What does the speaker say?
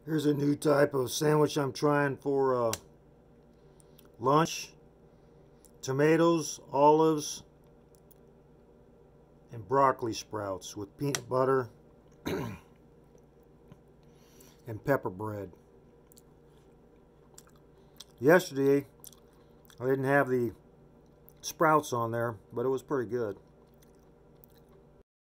Here's a new type of sandwich I'm trying for lunch. Tomatoes, olives, and broccoli sprouts with peanut butter and pepper bread. Yesterday, I didn't have the sprouts on there, but it was pretty good.